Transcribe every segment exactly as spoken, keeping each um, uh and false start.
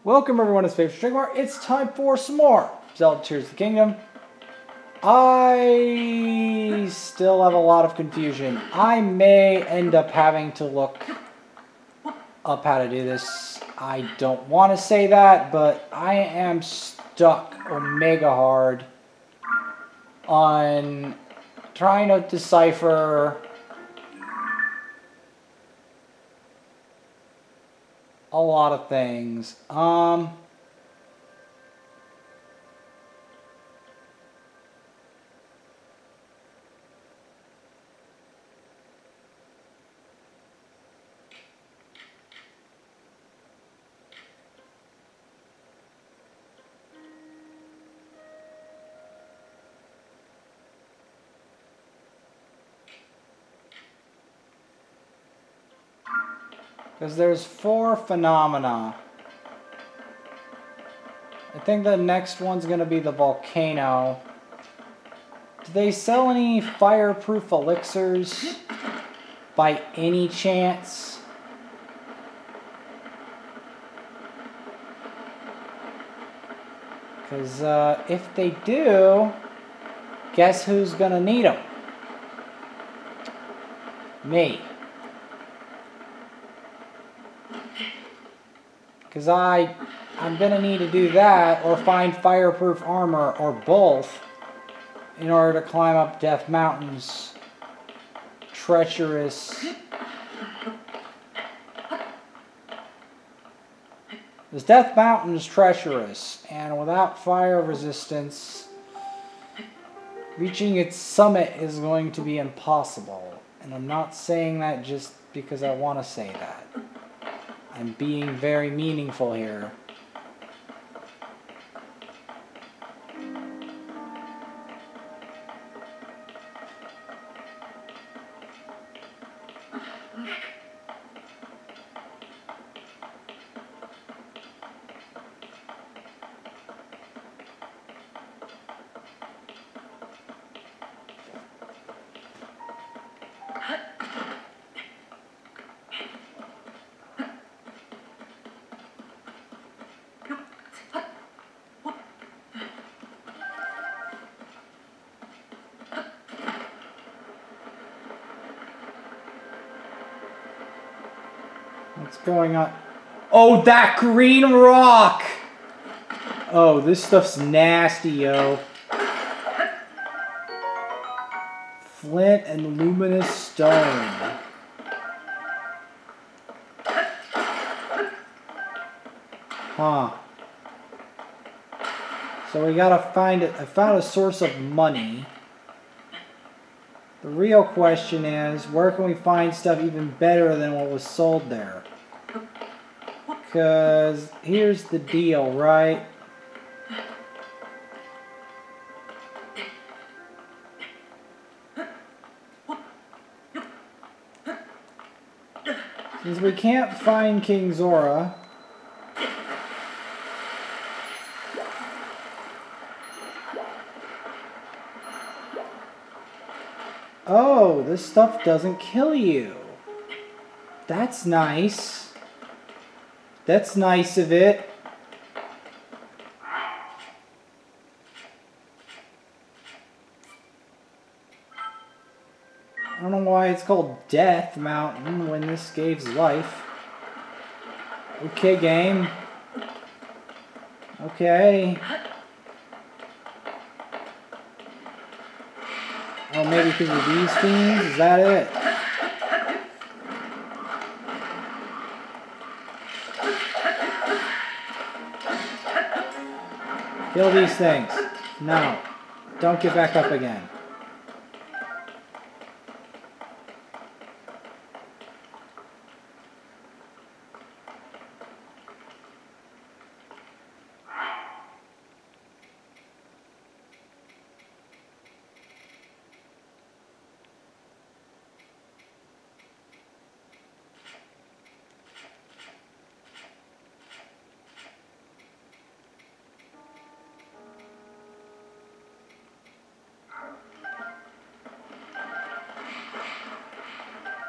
Welcome everyone to Space Trigmar. It's time for some more Zelda Tears of the Kingdom. I still have a lot of confusion. I may end up having to look up how to do this. I don't want to say that, but I am stuck omega hard on trying to decipher a lot of things. Um, because there's four phenomena. I think the next one's going to be the volcano. Do they sell any fireproof elixirs by any chance? Because uh, if they do, guess who's going to need them? Me. Because I, I'm going to need to do that or find fireproof armor or both in order to climb up Death Mountain's treacherous... This Death Mountain is treacherous, and without fire resistance, reaching its summit is going to be impossible. And I'm not saying that just because I want to say that. I'm being very meaningful here. What's going on? Oh, that green rock! Oh, this stuff's nasty, yo. Flint and luminous stone. Huh. So we gotta find it. I found a source of money. The real question is, where can we find stuff even better than what was sold there? Because here's the deal, right? Since we can't find King Zora, oh, this stuff doesn't kill you. That's nice. That's nice of it. I don't know why it's called Death Mountain when this gives life. Okay, game. Okay. Oh, maybe because of these fiends? Is that it? Kill these things. No. Don't get back up again.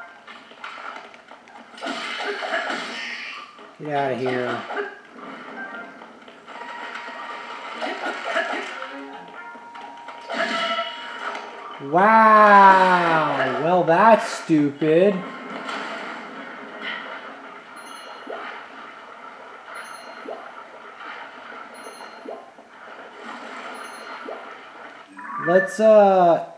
Get out of here. Wow! Well, that's stupid. Let's, uh...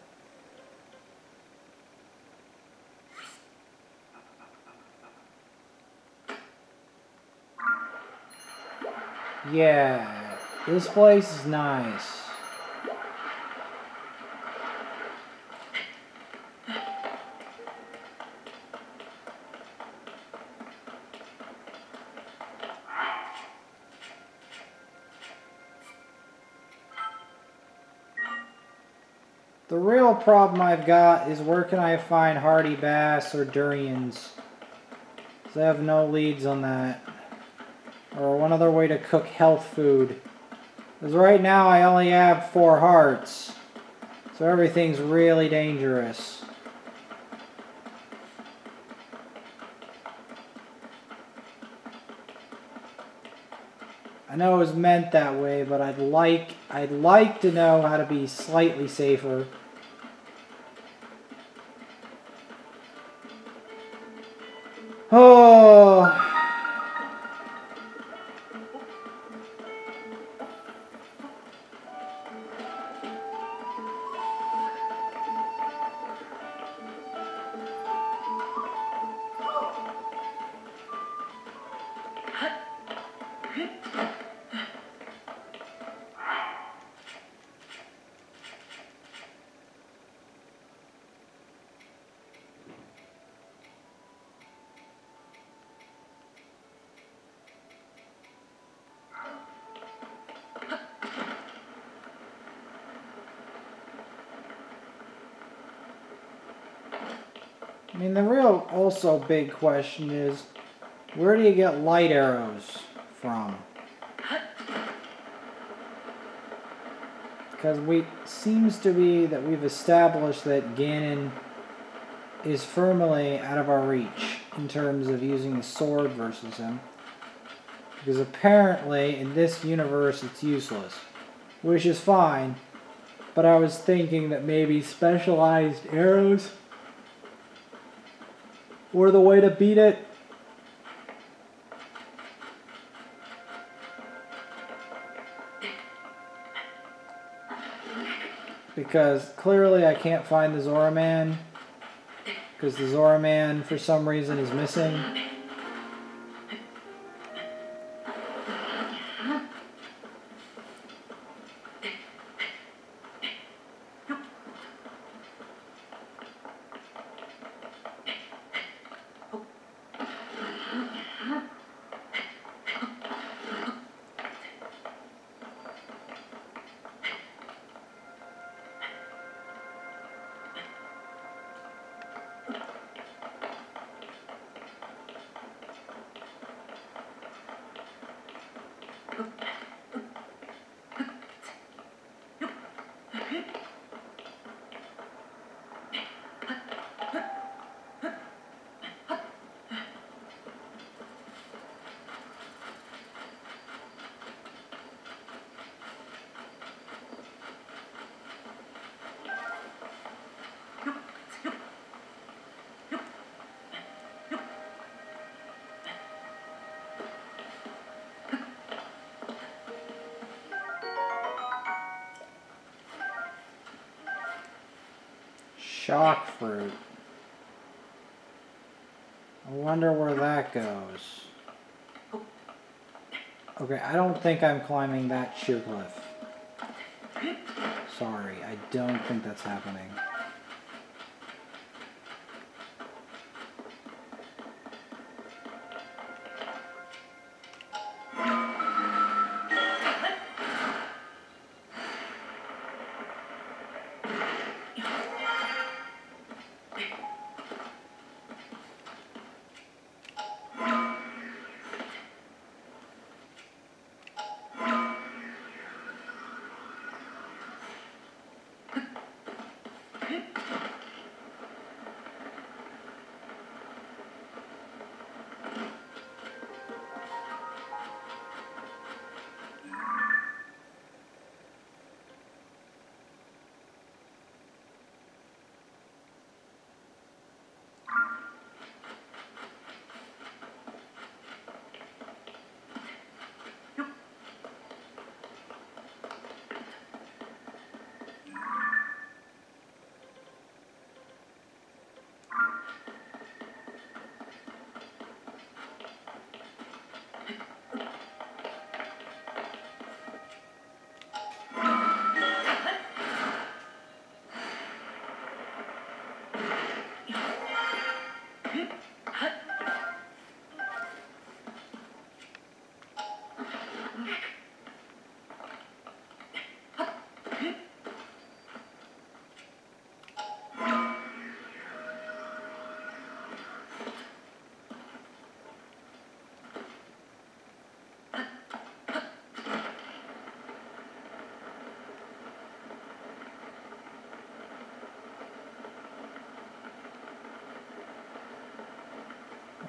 yeah, this place is nice. The real problem I've got is where can I find hardy bass or durians? Because I have no leads on that. Or one other way to cook health food. Because right now I only have four hearts. So everything's really dangerous. I know it was meant that way, but I'd like I'd like to know how to be slightly safer. Oh. I mean, the real also big question is, where do you get light arrows from? Because we seems to be that we've established that Ganon is firmly out of our reach in terms of using the sword versus him. Because apparently in this universe it's useless, which is fine, but I was thinking that maybe specialized arrows were the way to beat it. Because clearly I can't find the Zora Man, because the Zora Man for some reason is missing. Shock fruit. I wonder where that goes. Okay, I don't think I'm climbing that sheer cliff. Sorry, I don't think that's happening.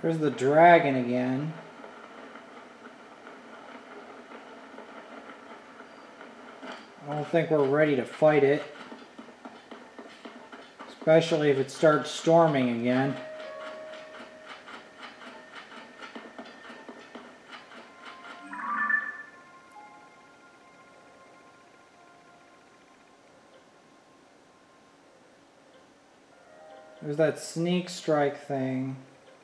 There's the dragon again. I don't think we're ready to fight it. Especially if it starts storming again. There's that sneak strike thing.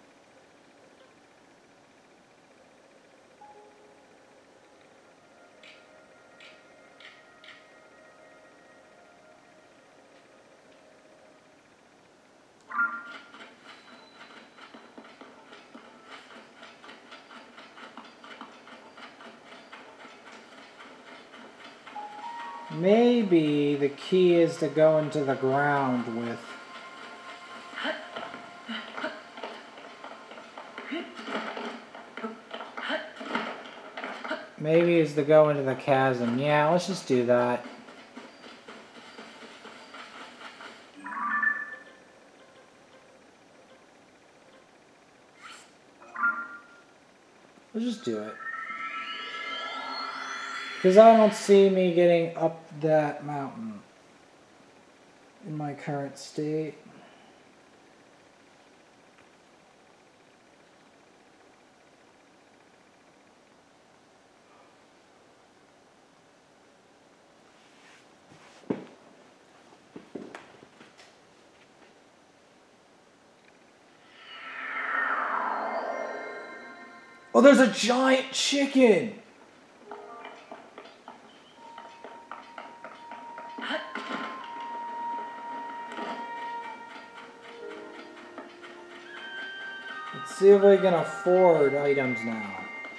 Maybe the key is to go into the ground with. Maybe is to go into the chasm. Yeah, let's just do that. Let's just do it. Because I don't see me getting up that mountain in my current state. Oh, there's a giant chicken! Let's see if we can afford items now.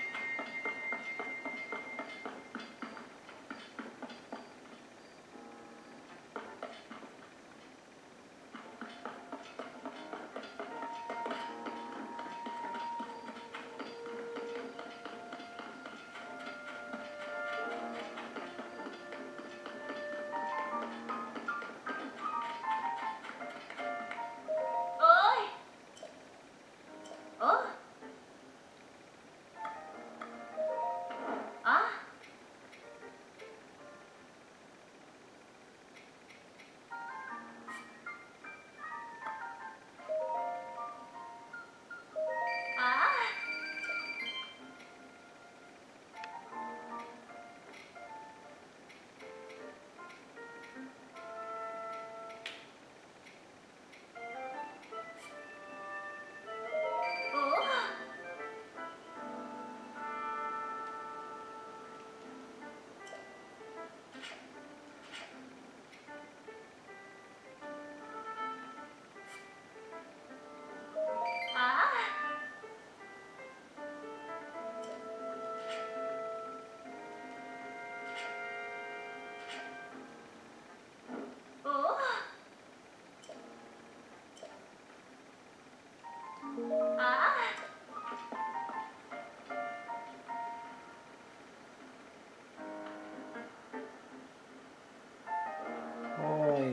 Holy,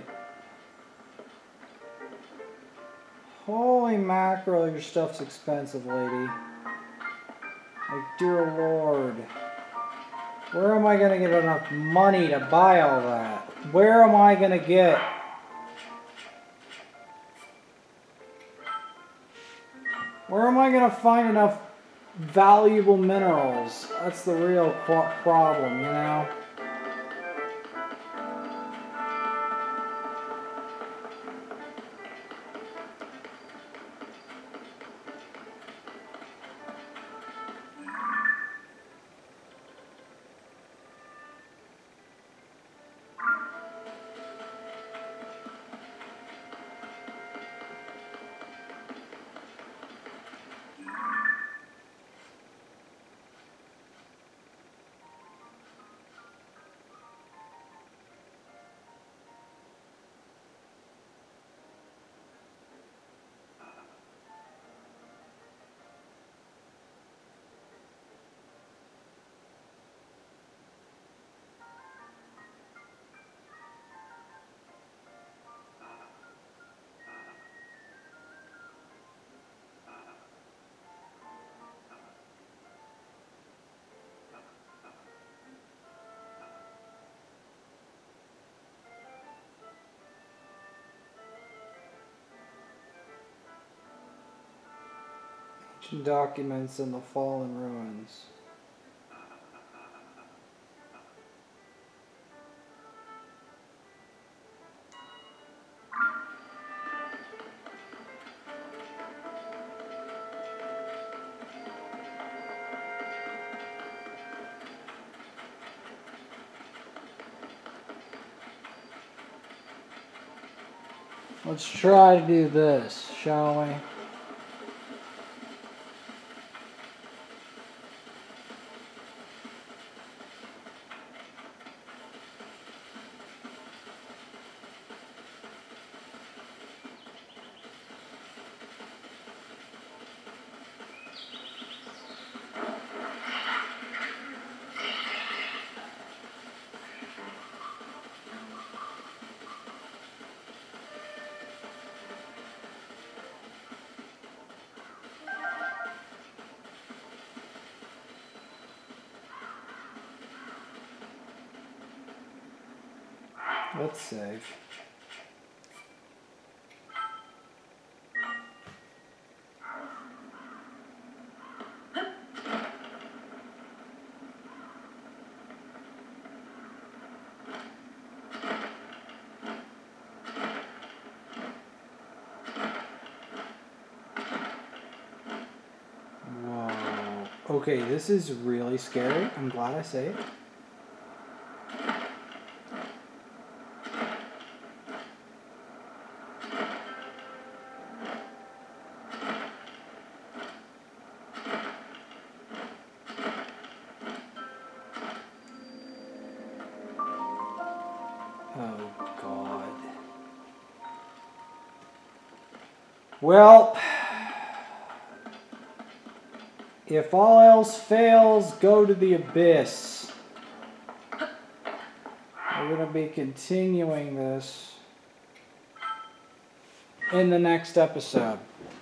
holy mackerel, your stuff's expensive, lady. Like, dear Lord. Where am I going to get enough money to buy all that? Where am I going to get? Where am I going to find enough valuable minerals? That's the real problem, you know? Documents in the fallen ruins. Let's try to do this, shall we? Let's save. Whoa. Okay, this is really scary. I'm glad I saved. Oh, God. Well, if all else fails, go to the abyss. We're going to be continuing this in the next episode.